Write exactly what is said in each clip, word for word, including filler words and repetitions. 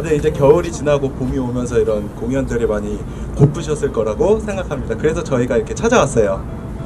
다들 이제 겨울이 지나고 봄이 오면서 이런 공연들이 많이 고프셨을 거라고 생각합니다. 그래서 저희가 이렇게 찾아왔어요.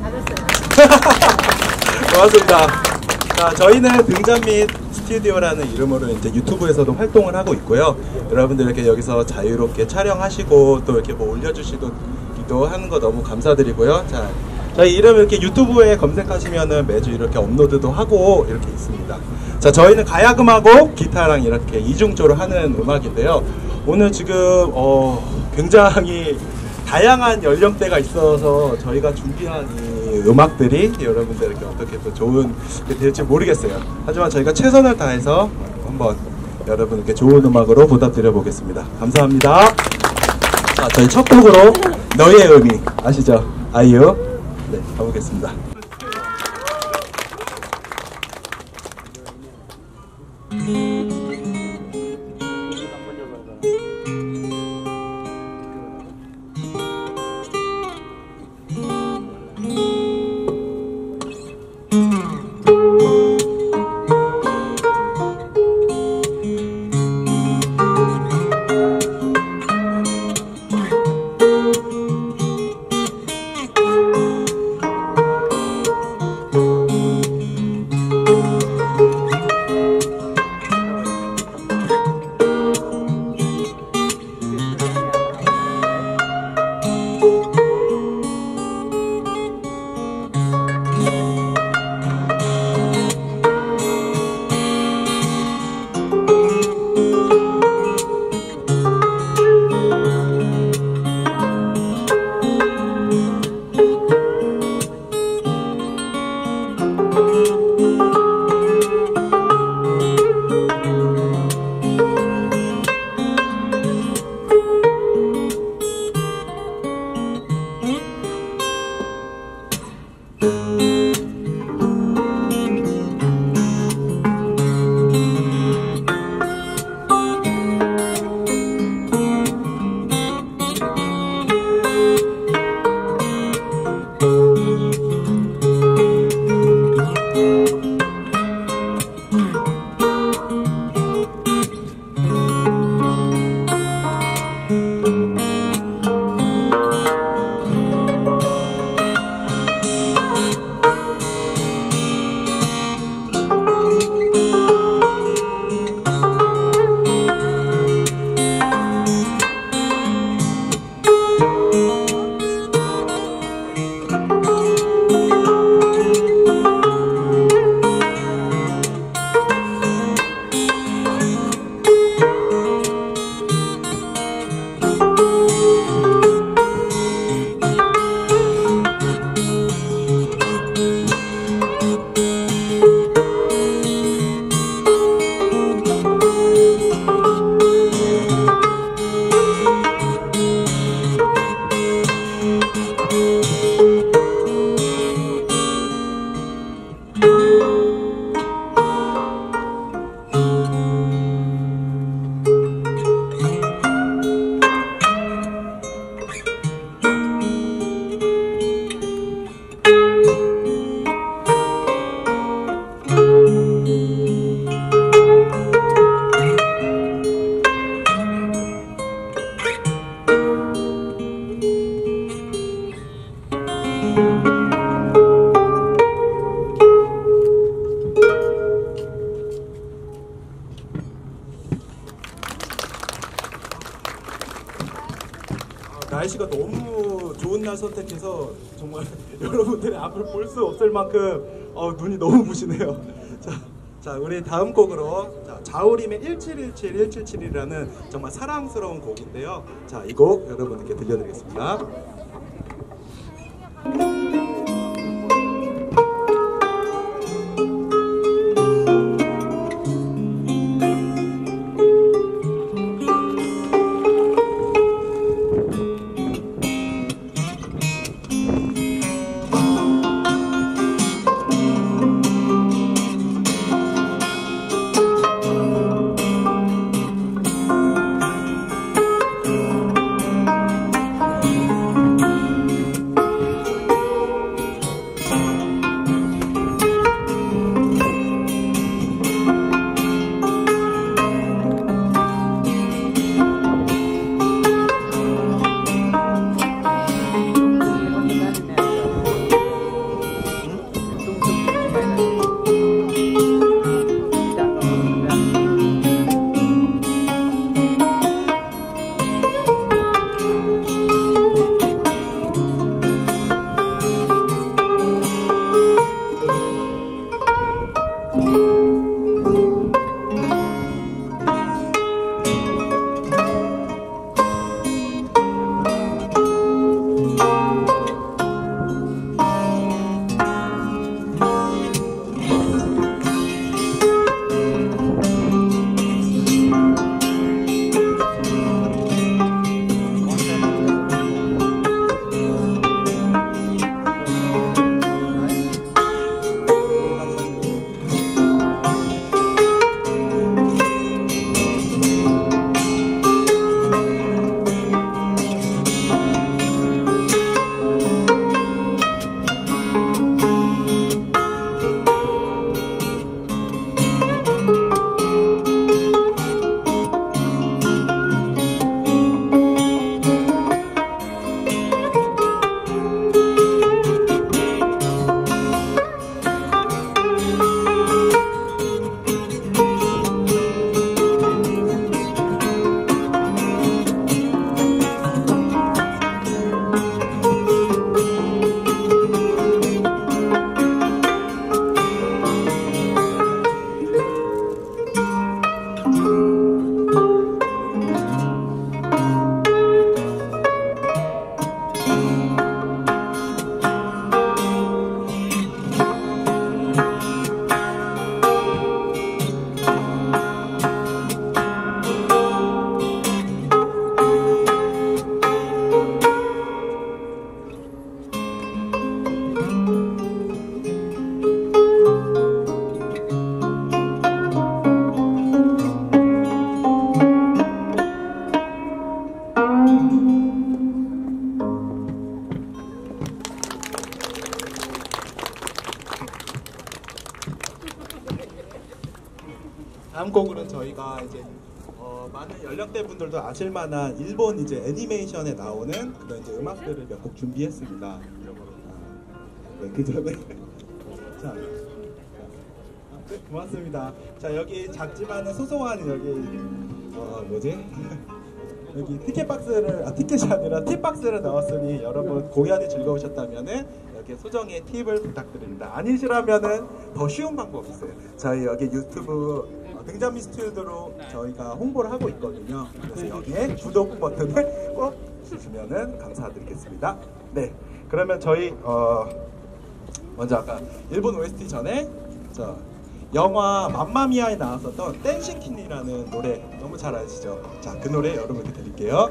고맙습니다. 자, 저희는 등잔 및 스튜디오라는 이름으로 이제 유튜브에서도 활동을 하고 있고요. 여러분들 이렇게 여기서 자유롭게 촬영하시고 또 이렇게 뭐 올려주시기도 하는 거 너무 감사드리고요. 자, 저희 이름 이렇게 유튜브에 검색하시면은 매주 이렇게 업로드도 하고 이렇게 있습니다. 자, 저희는 가야금하고 기타랑 이렇게 이중조로 하는 음악인데요. 오늘 지금 어, 굉장히 다양한 연령대가 있어서 저희가 준비한 이 음악들이 여러분들에게 어떻게 또 좋은 게 될지 모르겠어요. 하지만 저희가 최선을 다해서 한번 여러분께 좋은 음악으로 보답드려 보겠습니다. 감사합니다. 자, 저희 첫 곡으로 너의 의미 아시죠? 아이유. 네, 가보겠습니다. 날씨가 너무 좋은 날 선택해서 정말 여러분들의 앞을 볼 수 없을 만큼 어, 눈이 너무 부시네요. 자, 자, 우리 다음 곡으로 자, 자우림의 일칠일칠 일칠칠이라는 정말 사랑스러운 곡인데요. 자, 이 곡 여러분들께 들려드리겠습니다. 다음 곡으로는 저희가 이제 어, 많은 연령대 분들도 아실만한 일본 이제 애니메이션에 나오는 그런 이제 음악들을 몇 곡 준비했습니다. 아, 네, 그 전에 자, 네, 고맙습니다. 자, 여기 작지만은 소소한 여기 어 뭐지? 여기 티켓 박스를 아 티켓이 아니라 팁 박스를 넣었으니 여러분 공연이 즐거우셨다면은 여기 소정의 팁을 부탁드립니다. 아니시라면은 더 쉬운 방법이 있어요. 저희 여기 유튜브 어, 등잔미 스튜디오로 저희가 홍보를 하고 있거든요. 그래서 여기에 구독 버튼을 꼭 주시면은 감사드리겠습니다. 네, 그러면 저희 어 먼저 아까 일본 오에스티 전에 저 영화 맘마미아에 나왔었던 댄싱 퀸이라는 노래 너무 잘 아시죠? 자, 그 노래 여러분께 드릴게요.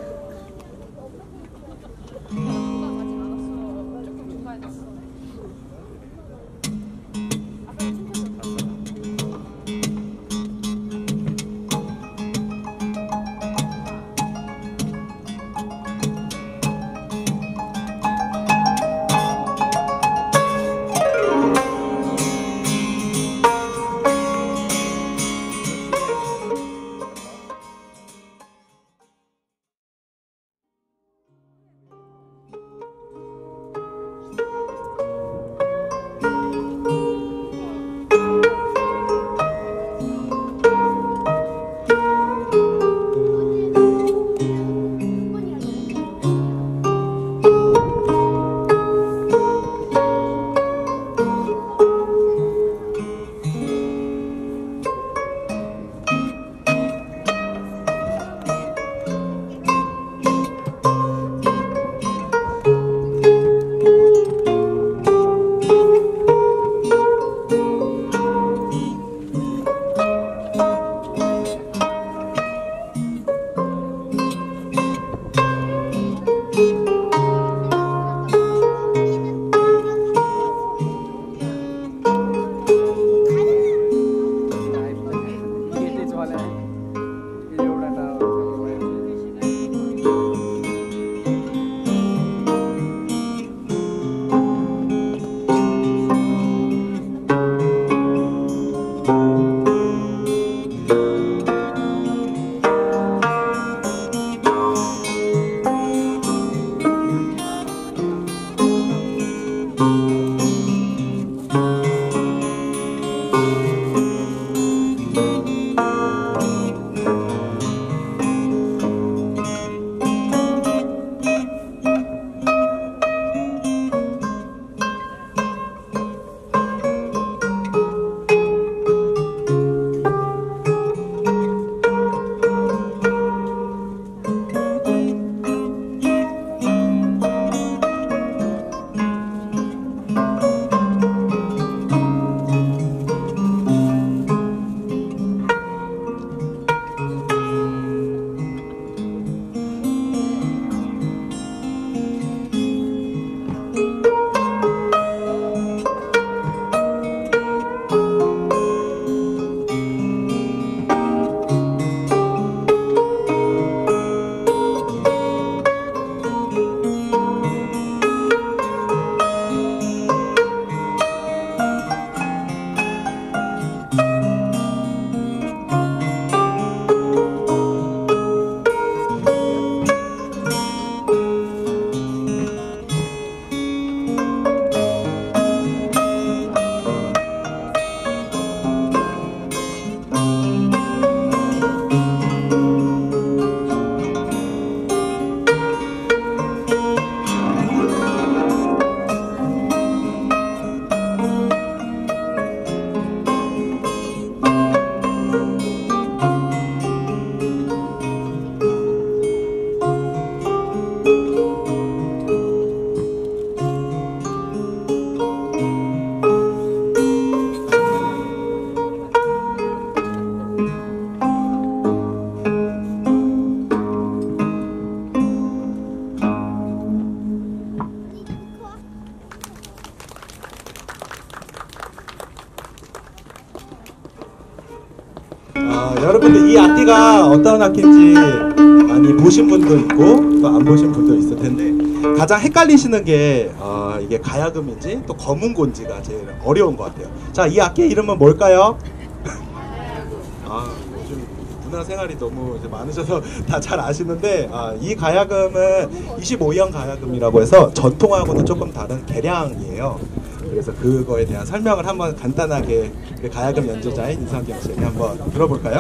어, 여러분들 이 악기가 어떤 악기인지 많이 보신 분도 있고 또 안 보신 분도 있을 텐데 가장 헷갈리시는 게 어, 이게 가야금인지 또 검은곤지가 제일 어려운 것 같아요. 자, 이 악기의 이름은 뭘까요? 아, 문화 생활이 너무 이제 많으셔서 다 잘 아시는데 아, 이 가야금은 이십오 형 가야금이라고 해서 전통하고는 조금 다른 개량이에요. 그래서 그거에 대한 설명을 한번 간단하게 그 가야금 연주자인 이성경 씨에게 한번 들어볼까요?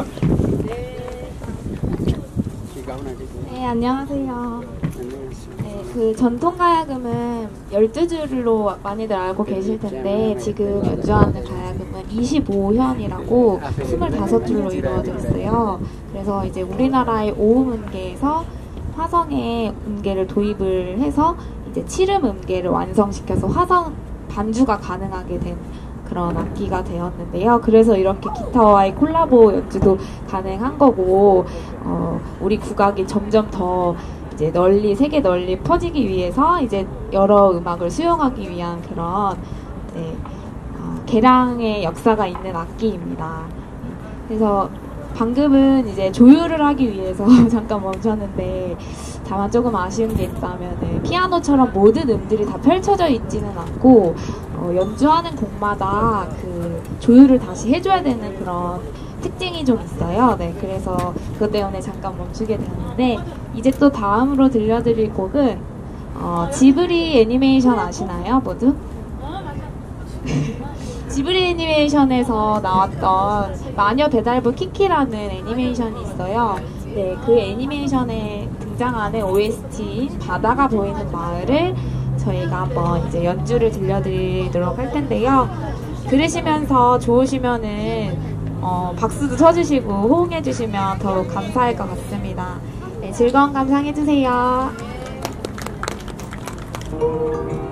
네, 안녕하세요. 네, 그 전통 가야금은 열두 줄로 많이들 알고 계실 텐데 지금 연주하는 가야금은 이십오 현이라고 이십오 줄로 이루어져 있어요. 그래서 이제 우리나라의 오음 음계에서 화성의 음계를 도입을 해서 이제 칠음 음계를 완성시켜서 화성 반주가 가능하게 된 그런 악기가 되었는데요. 그래서 이렇게 기타와의 콜라보 연주도 가능한 거고, 어, 우리 국악이 점점 더 이제 널리 세계 널리 퍼지기 위해서 이제 여러 음악을 수용하기 위한 그런 이제 어, 개량의 역사가 있는 악기입니다. 그래서 방금은 이제 조율을 하기 위해서 잠깐 멈췄는데 다만 조금 아쉬운 게 있다면 피아노처럼 모든 음들이 다 펼쳐져 있지는 않고 어, 연주하는 곡마다 그 조율을 다시 해줘야 되는 그런 특징이 좀 있어요. 네, 그래서 그것 때문에 잠깐 멈추게 되었는데 이제 또 다음으로 들려드릴 곡은 어, 지브리 애니메이션 아시나요, 모두? 지브리 애니메이션에서 나왔던 마녀 배달부 키키라는 애니메이션이 있어요. 네, 그 애니메이션에 등장하는 오에스티인 바다가 보이는 마을을 저희가 한번 이제 연주를 들려드리도록 할 텐데요. 들으시면서 좋으시면은 어, 박수도 쳐주시고 호응해주시면 더욱 감사할 것 같습니다. 네, 즐거운 감상해주세요.